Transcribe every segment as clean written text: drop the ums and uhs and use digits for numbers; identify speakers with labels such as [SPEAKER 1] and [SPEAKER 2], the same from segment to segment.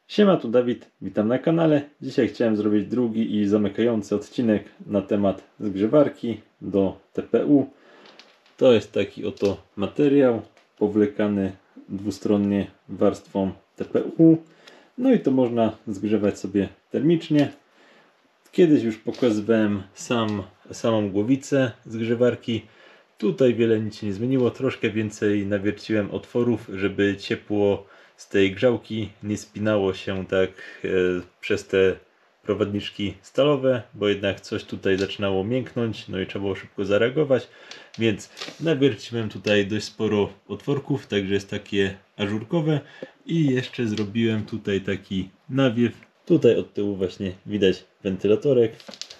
[SPEAKER 1] Siema, tu Dawid, witam na kanale. Dzisiaj chciałem zrobić drugi i zamykający odcinek na temat zgrzewarki do TPU. To jest taki oto materiał powlekany dwustronnie warstwą TPU. No i to można zgrzewać sobie termicznie. Kiedyś już pokazywałem samą głowicę zgrzewarki. Tutaj wiele nic się nie zmieniło, troszkę więcej nawierciłem otworów, żeby ciepło z tej grzałki nie spinało się tak przez te prowadniczki stalowe, bo jednak coś tutaj zaczynało mięknąć, no i trzeba było szybko zareagować, więc nawierciłem tutaj dość sporo otworków, także jest takie ażurkowe i jeszcze zrobiłem tutaj taki nawiew. Tutaj od tyłu właśnie widać wentylatorek.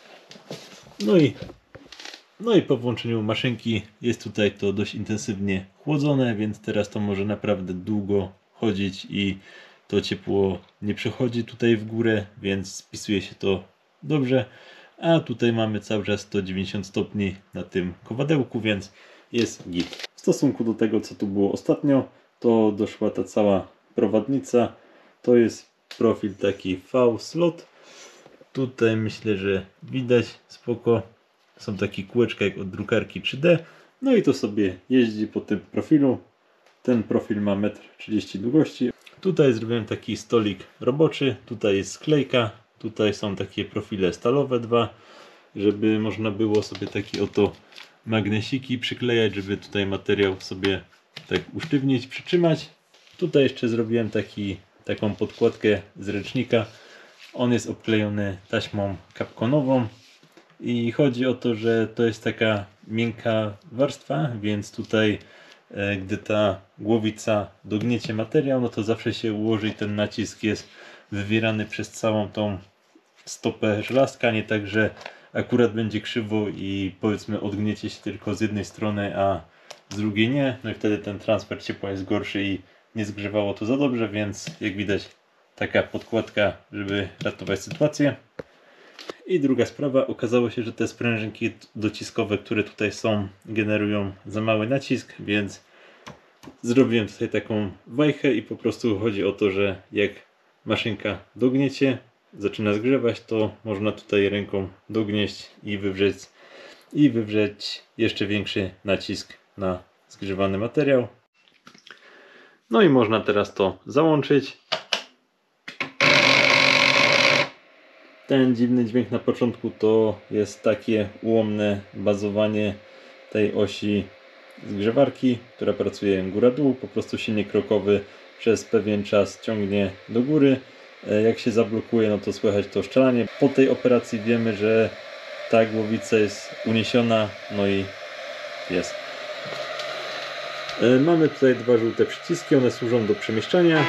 [SPEAKER 1] No i po włączeniu maszynki jest tutaj to dość intensywnie chłodzone, więc teraz to może naprawdę długo chodzić i to ciepło nie przechodzi tutaj w górę, więc spisuje się to dobrze. A tutaj mamy cały czas 190 stopni na tym kowadełku, więc jest git. W stosunku do tego, co tu było ostatnio, to doszła ta cała prowadnica. To jest profil taki V-slot. Tutaj myślę, że widać spoko. Są takie kółeczka jak od drukarki 3D. No i to sobie jeździ po tym profilu. Ten profil ma 1,30 m długości. Tutaj zrobiłem taki stolik roboczy. Tutaj jest sklejka. Tutaj są takie profile stalowe dwa, żeby można było sobie takie oto magnesiki przyklejać, żeby tutaj materiał sobie tak usztywnić, przytrzymać. Tutaj jeszcze zrobiłem taką podkładkę z ręcznika. On jest obklejony taśmą kapkonową. I chodzi o to, że to jest taka miękka warstwa, więc tutaj gdy ta głowica dogniecie materiał, no to zawsze się ułoży i ten nacisk jest wywierany przez całą tą stopę żelazka, nie tak, że akurat będzie krzywo i powiedzmy odgniecie się tylko z jednej strony, a z drugiej nie. No i wtedy ten transfer ciepła jest gorszy i nie zgrzewało to za dobrze, więc jak widać taka podkładka, żeby ratować sytuację. I druga sprawa, okazało się, że te sprężynki dociskowe, które tutaj są, generują za mały nacisk, więc zrobiłem tutaj taką wajchę i po prostu chodzi o to, że jak maszynka dogniecie, zaczyna zgrzewać, to można tutaj ręką dognieść i wywrzeć jeszcze większy nacisk na zgrzewany materiał. No i można teraz to załączyć. Ten dziwny dźwięk na początku to jest takie ułomne bazowanie tej osi zgrzewarki, która pracuje góra-dół. Po prostu silnik krokowy przez pewien czas ciągnie do góry. Jak się zablokuje, no to słychać to szczelanie. Po tej operacji wiemy, że ta głowica jest uniesiona, no i jest. Mamy tutaj dwa żółte przyciski, one służą do przemieszczania.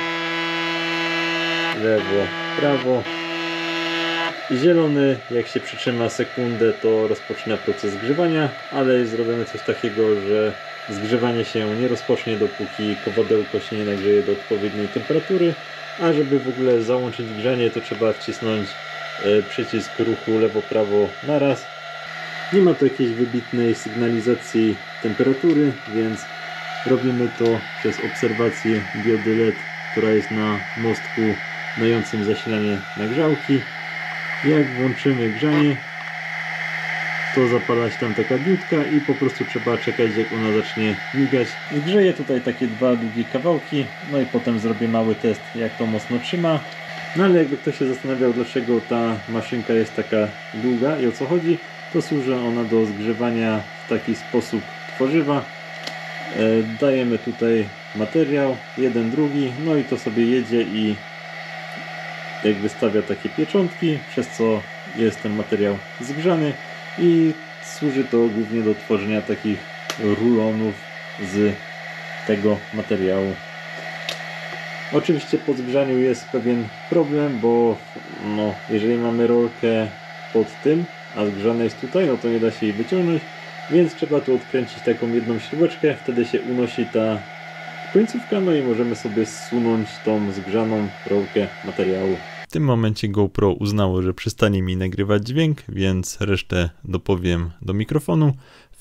[SPEAKER 1] Lewo, prawo. Zielony, jak się przytrzyma sekundę, to rozpoczyna proces zgrzewania, ale jest zrobione coś takiego, że zgrzewanie się nie rozpocznie, dopóki kowadełko się nie nagrzeje do odpowiedniej temperatury, a żeby w ogóle załączyć grzanie, to trzeba wcisnąć przycisk ruchu lewo-prawo naraz. Nie ma tu jakiejś wybitnej sygnalizacji temperatury, więc robimy to przez obserwację diody LED, która jest na mostku dającym zasilanie nagrzałki. Jak włączymy grzanie, to zapala się tam taka diodka i po prostu trzeba czekać, jak ona zacznie migać. Grzeję tutaj takie dwa długie kawałki, no i potem zrobię mały test, jak to mocno trzyma. No ale jakby ktoś się zastanawiał, dlaczego ta maszynka jest taka długa i o co chodzi, to służy ona do zgrzewania w taki sposób tworzywa. Dajemy tutaj materiał, jeden, drugi, no i to sobie jedzie i jak wystawia takie pieczątki, przez co jest ten materiał zgrzany i służy to głównie do tworzenia takich rulonów z tego materiału. Oczywiście po zgrzaniu jest pewien problem, bo no, jeżeli mamy rolkę pod tym, a zgrzane jest tutaj, no to nie da się jej wyciągnąć, więc trzeba tu odkręcić taką jedną śrubeczkę, wtedy się unosi ta końcówka, no i możemy sobie zsunąć tą zgrzaną rolkę materiału. W tym momencie GoPro uznało, że przestanie mi nagrywać dźwięk, więc resztę dopowiem do mikrofonu. W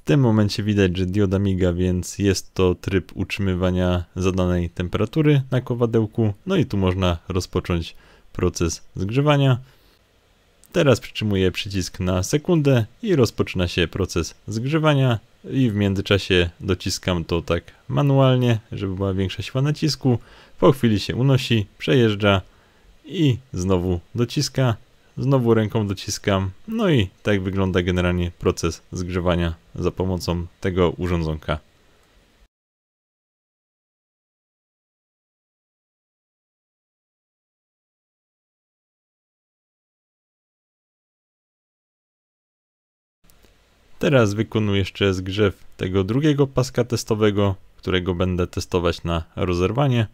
[SPEAKER 1] tym momencie widać, że dioda miga, więc jest to tryb utrzymywania zadanej temperatury na kowadełku. No i tu można rozpocząć proces zgrzewania. Teraz przytrzymuję przycisk na sekundę i rozpoczyna się proces zgrzewania i w międzyczasie dociskam to tak manualnie, żeby była większa siła nacisku. Po chwili się unosi, przejeżdża i znowu dociska, znowu ręką dociskam. No i tak wygląda generalnie proces zgrzewania za pomocą tego urządzonka. Teraz wykonuję jeszcze zgrzew tego drugiego paska testowego, którego będę testować na rozerwanie.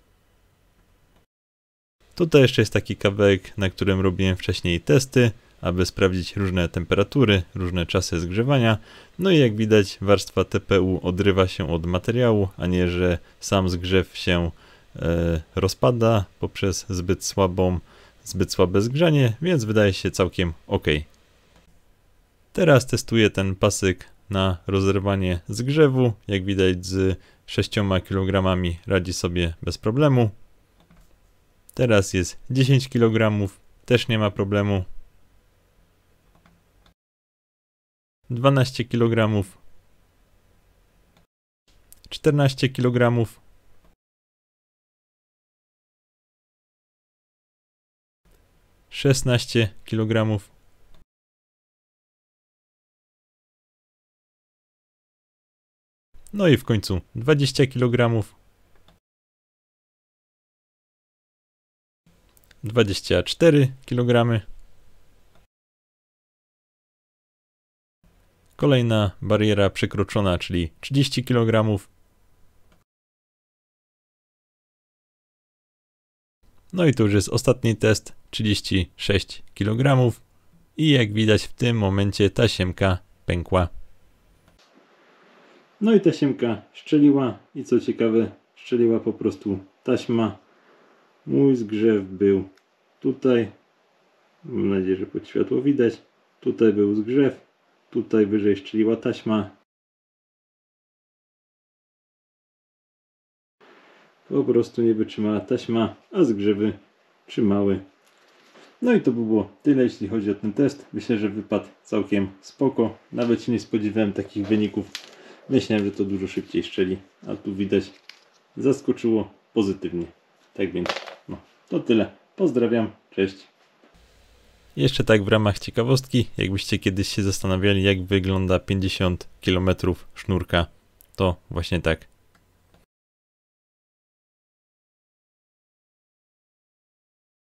[SPEAKER 1] Tutaj jeszcze jest taki kawałek, na którym robiłem wcześniej testy, aby sprawdzić różne temperatury, różne czasy zgrzewania. No i jak widać, warstwa TPU odrywa się od materiału, a nie, że sam zgrzew się rozpada poprzez zbyt słabe zgrzanie, więc wydaje się całkiem ok. Teraz testuję ten pasek na rozerwanie zgrzewu. Jak widać, z 6 kg radzi sobie bez problemu. Teraz jest 10 kg, też nie ma problemu. 12 kg. 14 kg. 16 kg. No i w końcu 20 kg. 24 kg. Kolejna bariera przekroczona, czyli 30 kg. No i to już jest ostatni test, 36 kg. I jak widać, w tym momencie tasiemka pękła. No i tasiemka szczeliła i co ciekawe, szczeliła po prostu taśma. Mój zgrzew był tutaj. Mam nadzieję, że pod światło widać. Tutaj był zgrzew. Tutaj wyżej szczeliła taśma. Po prostu nie wytrzymała taśma, a zgrzewy trzymały. No i to by było tyle, jeśli chodzi o ten test. Myślę, że wypadł całkiem spoko. Nawet się nie spodziewałem takich wyników. Myślałem, że to dużo szybciej szczeli, a tu widać, zaskoczyło pozytywnie. Tak więc, no, to tyle. Pozdrawiam, cześć. Jeszcze tak w ramach ciekawostki, jakbyście kiedyś się zastanawiali, jak wygląda 50 km sznurka, to właśnie tak